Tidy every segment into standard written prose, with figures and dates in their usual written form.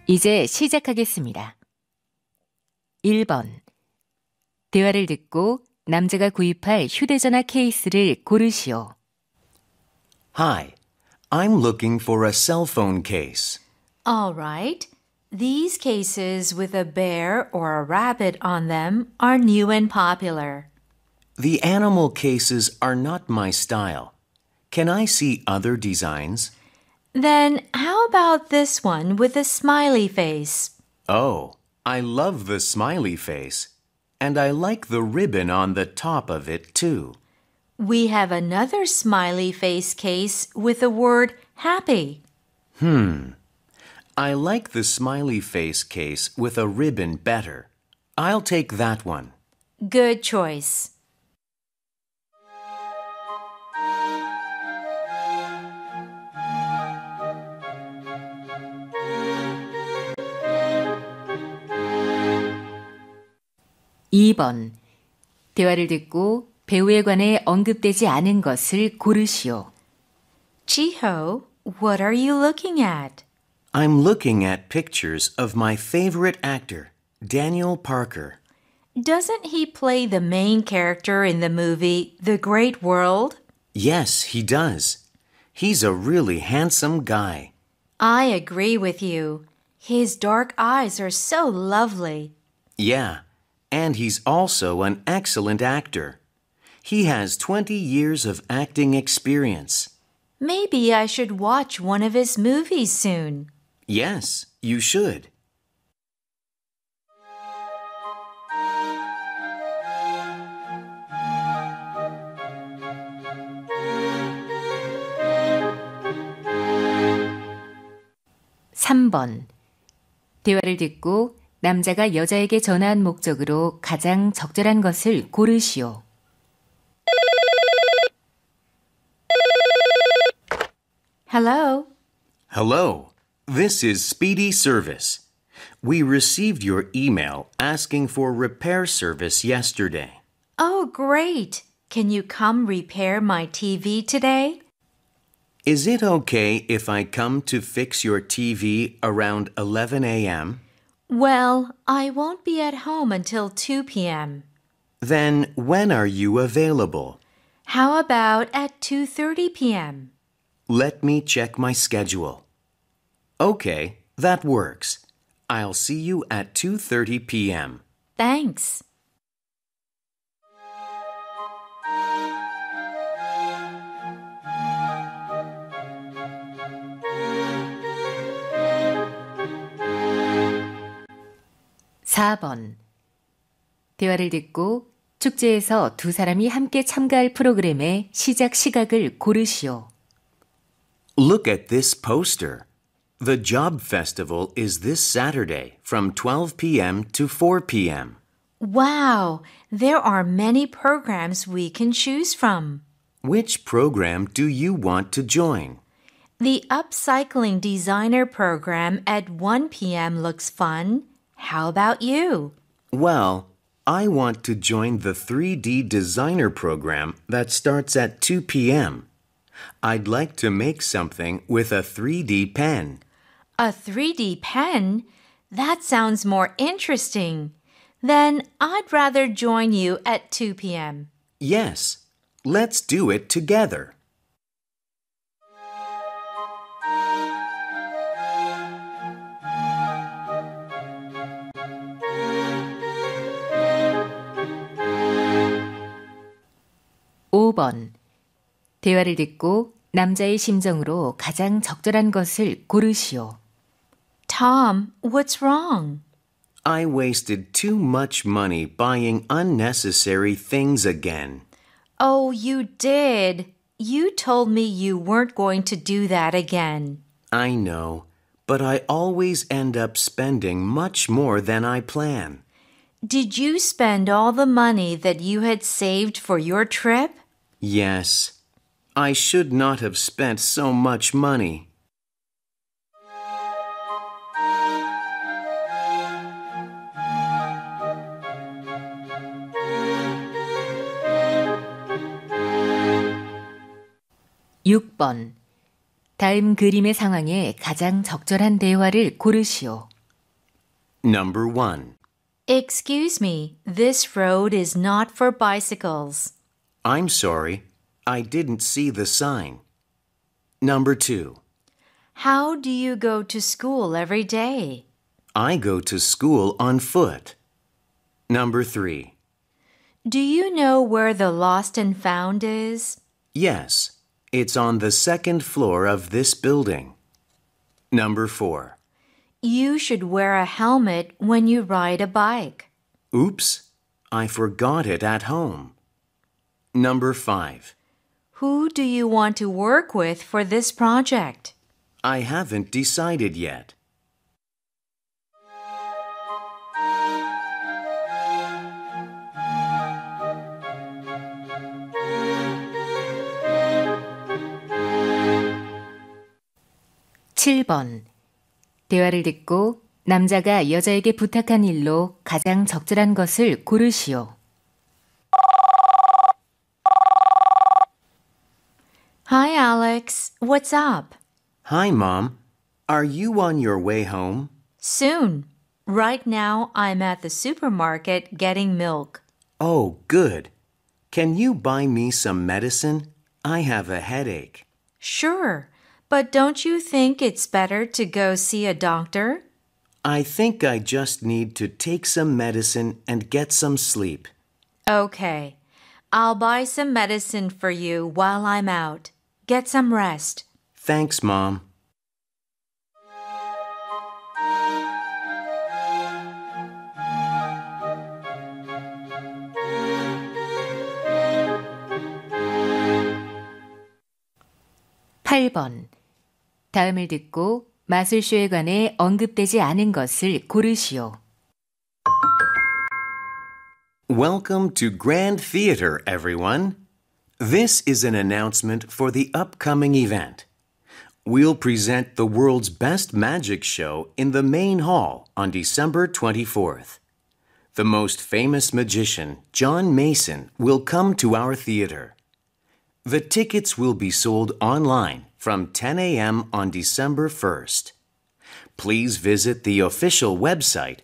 이제 시작하겠습니다. 1번. 대화를 듣고 남자가 구입할 휴대전화 케이스를 고르시오. Hi, I'm looking for a cell phone case. All right. These cases with a bear or a rabbit on them are new and popular. The animal cases are not my style. Can I see other designs? Then how about this one with a smiley face? Oh, I love the smiley face. And I like the ribbon on the top of it, too. We have another smiley face case with the word happy. I like the smiley face case with a ribbon better. I'll take that one. Good choice. (2번) 대화를 듣고 배우에 관해 언급되지 않은 것을 고르시오. Chiho, what are you looking at? I'm looking at pictures of my favorite actor, Daniel Parker. Doesn't he play the main character in the movie The Great World? Yes, he does. He's a really handsome guy. I agree with you. His dark eyes are so lovely. Yeah, and he's also an excellent actor. He has 20 years of acting experience. Maybe I should watch one of his movies soon. Yes, you should. (3번) 대화를 듣고 남자가 여자에게 전화한 목적으로 가장 적절한 것을 고르시오. Hello. Hello, this is Speedy Service. We received your email asking for repair service yesterday. Oh, great. Can you come repair my TV today? Is it okay if I come to fix your TV around 11 a.m.? Well, I won't be at home until 2 p.m. Then when are you available? How about at 2:30 p.m.? Let me check my schedule. Okay, that works. I'll see you at 2:30 p.m. Thanks. (4번) 대화를 듣고 축제에서 두 사람이 함께 참가할 프로그램의 시작 시각을 고르시오. Look at this poster. The job festival is this Saturday from 12 p.m. to 4 p.m. Wow, there are many programs we can choose from. Which program do you want to join? The Upcycling Designer program at 1 p.m. looks fun. How about you? Well, I want to join the 3D designer program that starts at 2 p.m. I'd like to make something with a 3D pen. A 3D pen? That sounds more interesting. Then I'd rather join you at 2 p.m. Yes, let's do it together. (5번) 대화를 듣고 남자의 심정으로 가장 적절한 것을 고르시오. Tom, what's wrong? I wasted too much money buying unnecessary things again. Oh, you did. You told me you weren't going to do that again. I know, but I always end up spending much more than I plan. Did you spend all the money that you had saved for your trip? Yes. I should not have spent so much money. (6번) 다음 그림의 상황에 가장 적절한 대화를 고르시오. Number 1. Excuse me, this road is not for bicycles. I'm sorry, I didn't see the sign. Number 2. How do you go to school every day? I go to school on foot. Number 3. Do you know where the lost and found is? Yes, it's on the second floor of this building. Number 4. You should wear a helmet when you ride a bike. Oops, I forgot it at home. Number 5. Who do you want to work with for this project? I haven't decided yet. (7번) 대화를 듣고 남자가 여자에게 부탁한 일로 가장 적절한 것을 고르시오. Hi, Alex. What's up? Hi, Mom. Are you on your way home? Soon. Right now, I'm at the supermarket getting milk. Oh, good. Can you buy me some medicine? I have a headache. Sure, but don't you think it's better to go see a doctor? I think I just need to take some medicine and get some sleep. Okay. I'll buy some medicine for you while I'm out. Get some rest. Thanks, Mom. (8번) 다음을 듣고 마술쇼에 관해 언급되지 않은 것을 고르시오. Welcome to Grand Theater, everyone. This is an announcement for the upcoming event. We'll present the world's best magic show in the main hall on December 24th. The most famous magician, John Mason, will come to our theater. The tickets will be sold online from 10 a.m. on December 1st. Please visit the official website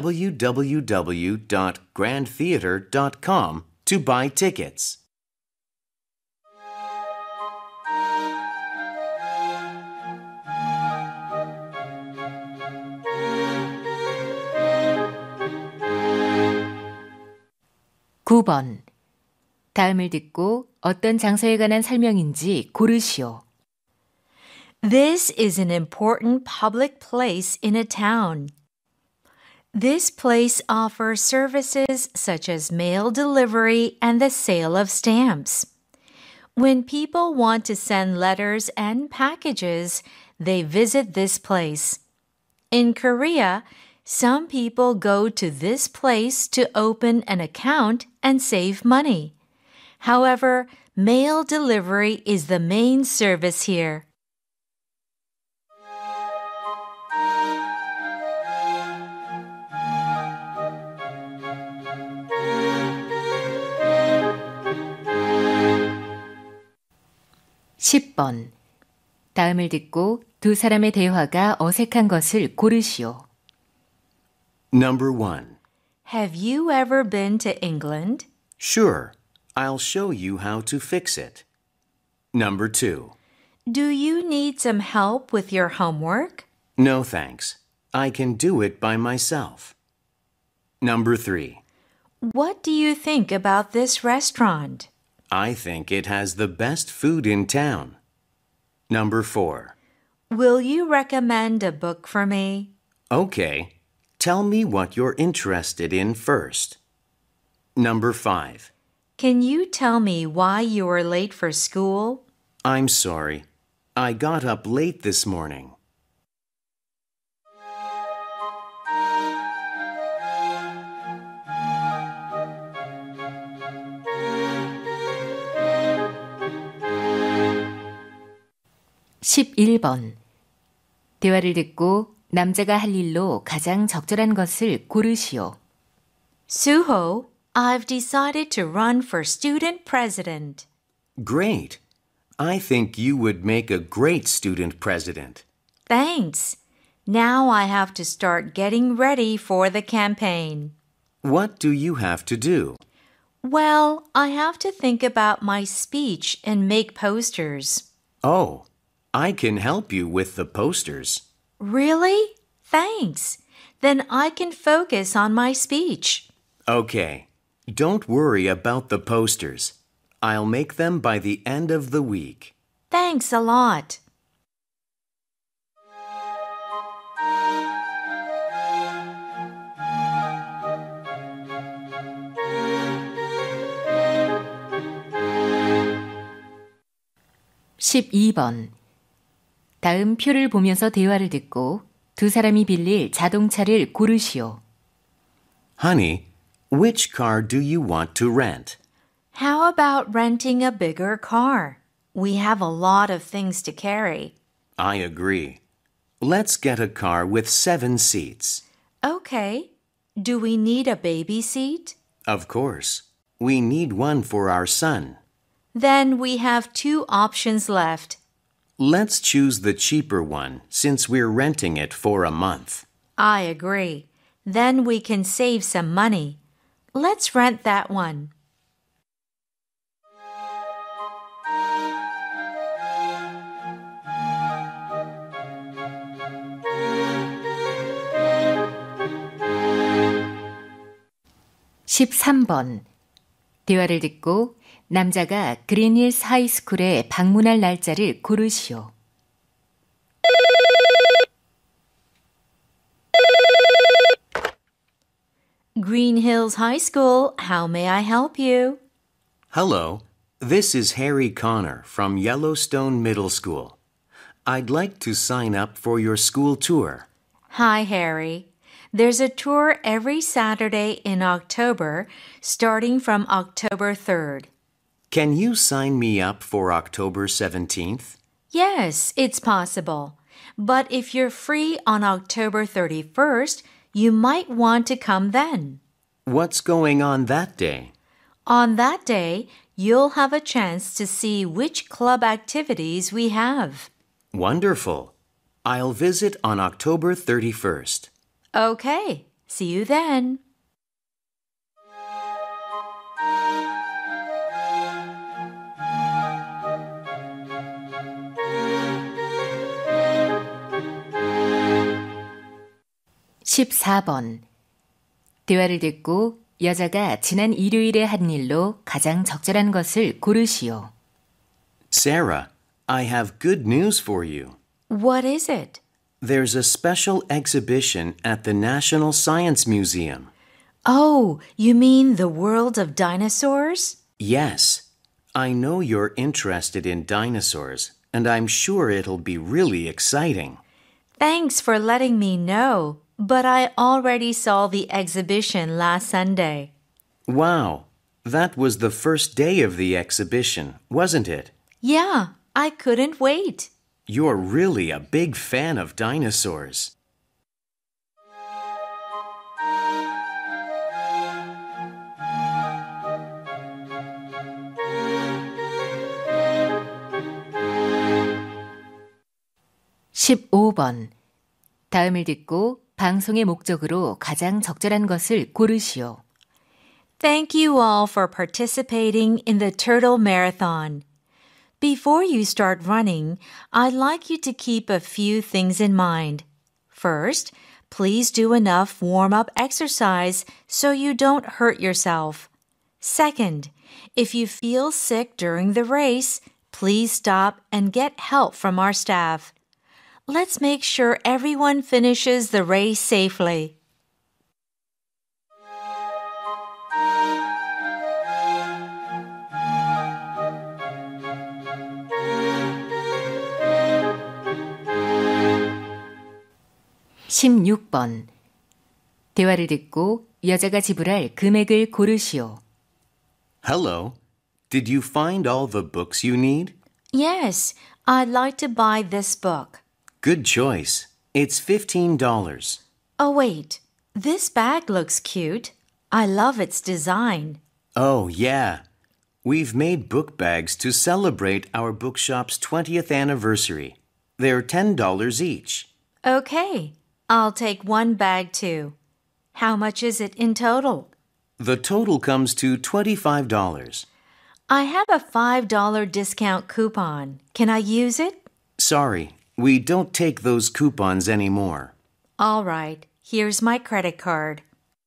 www.grandtheater.com to buy tickets. (9번) 다음을 듣고 어떤 장소에 관한 설명인지 고르시오. This is an important public place in a town. This place offers services such as mail delivery and the sale of stamps. When people want to send letters and packages, they visit this place. In Korea, some people go to this place to open an account and save money. However, mail delivery is the main service here. (10번) 다음을 듣고 두 사람의 대화가 어색한 것을 고르시오. Number 1. Have you ever been to England? Sure, I'll show you how to fix it. Number 2. Do you need some help with your homework? No thanks. I can do it by myself. Number 3. What do you think about this restaurant? I think it has the best food in town. Number 4. Will you recommend a book for me? Okay. Tell me what you're interested in first. Number 5. Can you tell me why you were late for school? I'm sorry. I got up late this morning. (11번) 대화를 듣고 남자가 할 일로 가장 적절한 것을 고르시오. Suho, I've decided to run for student president. Great. I think you would make a great student president. Thanks. Now I have to start getting ready for the campaign. What do you have to do? Well, I have to think about my speech and make posters. Oh, I can help you with the posters. Really? Thanks. Then I can focus on my speech. Okay, don't worry about the posters. I'll make them by the end of the week. Thanks a lot. (12번) 다음 표를 보면서 대화를 듣고 두 사람이 빌릴 자동차를 고르시오. Honey, which car do you want to rent? How about renting a bigger car? We have a lot of things to carry. I agree. Let's get a car with 7 seats. Okay. Do we need a baby seat? Of course. We need one for our son. Then we have 2 options left. Let's choose the cheaper one since we're renting it for a month. I agree. Then we can save some money. Let's rent that one. (13번) 대화를 듣고 남자가 그린힐스 하이스쿨에 방문할 날짜를 고르시오. Green Hills High School, how may I help you? Hello, this is Harry Connor from Yellowstone Middle School. I'd like to sign up for your school tour. Hi, Harry. There's a tour every Saturday in October, starting from October 3rd. Can you sign me up for October 17th? Yes, it's possible. But if you're free on October 31st, you might want to come then. What's going on that day? On that day, you'll have a chance to see which club activities we have. Wonderful. I'll visit on October 31st. Okay, see you then. (14번) 대화를 듣고 여자가 지난 일요일에 한 일로 가장 적절한 것을 고르시오. Sarah, I have good news for you. What is it? There's a special exhibition at the National Science Museum. Oh, you mean the world of dinosaurs? Yes, I know you're interested in dinosaurs, and I'm sure it'll be really exciting. Thanks for letting me know, but I already saw the exhibition last Sunday. Wow, that was the first day of the exhibition, wasn't it? Yeah, I couldn't wait. You're really a big fan of dinosaurs. (15번) 다음을 듣고 방송의 목적으로 가장 적절한 것을 고르시오. Thank you all for participating in the Turtle Marathon. Before you start running, I'd like you to keep a few things in mind. First, please do enough warm-up exercise so you don't hurt yourself. Second, if you feel sick during the race, please stop and get help from our staff. Let's make sure everyone finishes the race safely. (16번) 대화를 듣고 여자가 지불할 금액을 고르시오. Hello, did you find all the books you need? Yes, I'd like to buy this book. Good choice. It's $15. Oh, wait. This bag looks cute. I love its design. Oh, yeah. We've made book bags to celebrate our bookshop's 20th anniversary. They're $10 each. Okay, I'll take one bag too. How much is it in total? The total comes to $25. I have a $5 discount coupon. Can I use it? Sorry, we don't take those coupons anymore. All right, here's my credit card.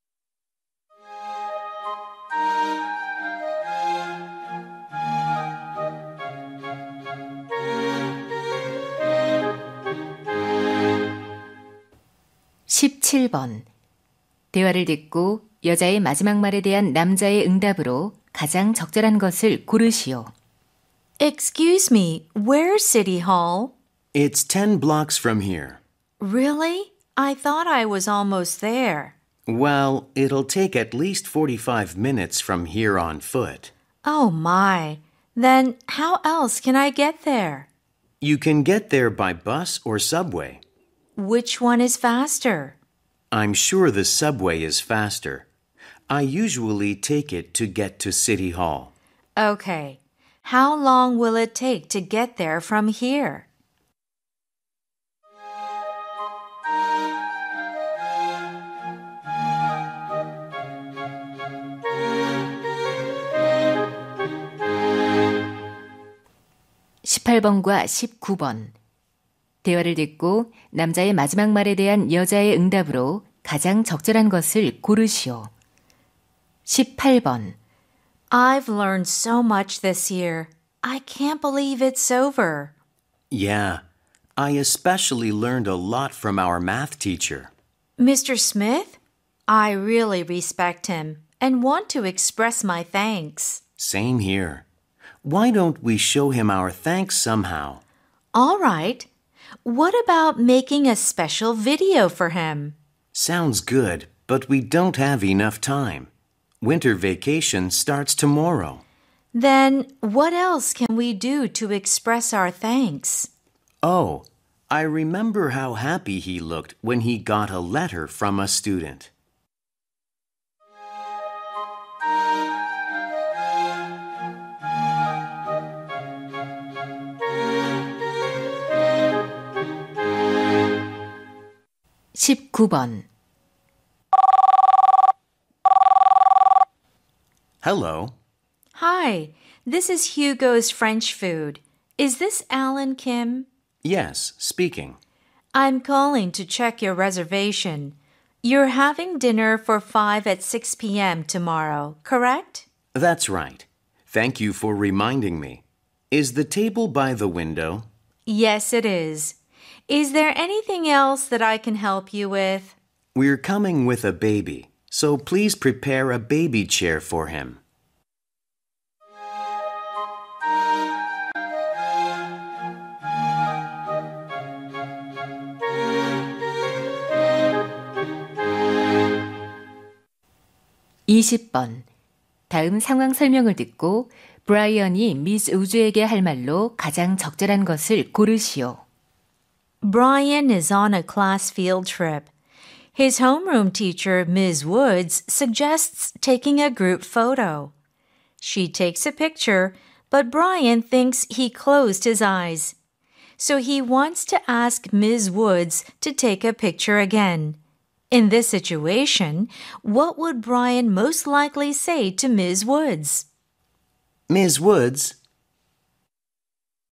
(17번) 대화를 듣고 여자의 마지막 말에 대한 남자의 응답으로 가장 적절한 것을 고르시오. Excuse me, where's City Hall? It's 10 blocks from here. Really? I thought I was almost there. Well, it'll take at least 45 minutes from here on foot. Oh my. Then how else can I get there? You can get there by bus or subway. Which one is faster? I'm sure the subway is faster. I usually take it to get to City Hall. Okay. How long will it take to get there from here? (18번과 19번) 대화를 듣고 남자의 마지막 말에 대한 여자의 응답으로 가장 적절한 것을 고르시오. 18번 I've learned so much this year. I can't believe it's over. Yeah, I especially learned a lot from our math teacher. Mr. Smith? I really respect him and want to express my thanks. Same here. Why don't we show him our thanks somehow? All right. What about making a special video for him? Sounds good, but we don't have enough time. Winter vacation starts tomorrow. Then what else can we do to express our thanks? Oh, I remember how happy he looked when he got a letter from a student. (19번) Hello. Hi, this is Hugo's French food. Is this Alan Kim? Yes, speaking. I'm calling to check your reservation. You're having dinner for 5 at 6 p.m. tomorrow, correct? That's right. Thank you for reminding me. Is the table by the window? Yes, it is. Is there anything else that I can help you with? We're coming with a baby, so please prepare a baby chair for him. (20번) 다음 상황 설명을 듣고 브라이언이 미스 우즈에게 할 말로 가장 적절한 것을 고르시오. Brian is on a class field trip. His homeroom teacher, Ms. Woods, suggests taking a group photo. She takes a picture, but Brian thinks he closed his eyes. So he wants to ask Ms. Woods to take a picture again. In this situation, what would Brian most likely say to Ms. Woods? Ms. Woods,